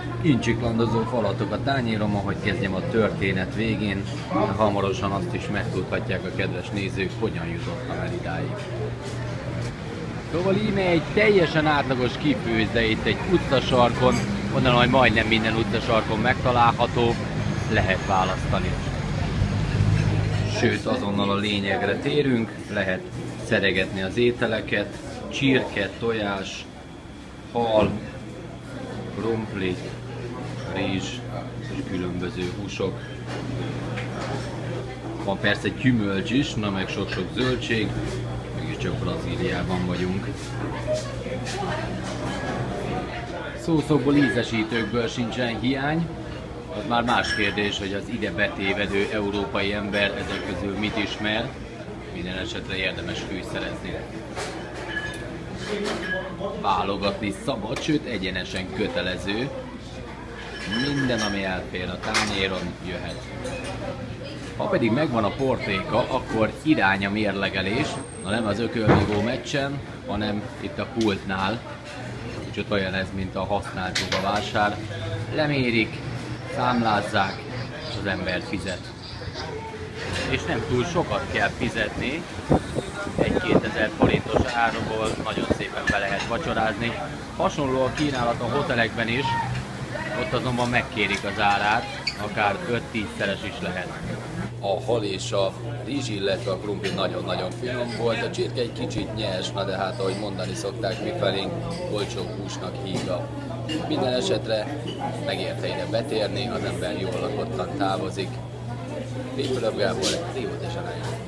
Incsiklandozó falatok a tányérom, ahogy kezdjem a történet végén. Hamarosan azt is megtudhatják a kedves nézők, hogyan jutottam el idáig. Szóval íme egy teljesen átlagos kifőzde itt egy utcasarkon, onnan, hogy majdnem minden utcasarkon megtalálható, lehet választani. Sőt, azonnal a lényegre térünk, lehet szeregetni az ételeket, csirke, tojás, hal, krumpli, rizs és különböző húsok. Van persze gyümölcs is, na meg sok-sok zöldség, mégiscsak Brazíliában vagyunk. Szószokból, ízesítőkből sincsen hiány. Az már más kérdés, hogy az ide betévedő európai ember ezek közül mit ismer. Minden esetre érdemes fűszerezni. Válogatni szabad, sőt egyenesen kötelező. Minden, ami elfér a tányéron, jöhet. Ha pedig megvan a portéka, akkor irány a mérlegelés, na nem az ökölvívó meccsen, hanem itt a pultnál. Kicsit olyan ez, mint a használt vásár. Lemérik, számlázzák, és az ember fizet. És nem túl sokat kell fizetni, egy 2000 forintos áruból nagyon szépen be lehet vacsorázni. Hasonló a kínálat a hotelekben is, ott azonban megkérik az árát, akár 5-10-szeres is lehet. A hal és a rizs, illetve a krumpli nagyon-nagyon finom volt, a csirke egy kicsit nyers, na de hát ahogy mondani szokták mifelénk, olcsó húsnak híga. Minden esetre megérte ide betérni, az ember jól lakottan távozik. Végfőleg Gábor, Rio de Janeiro.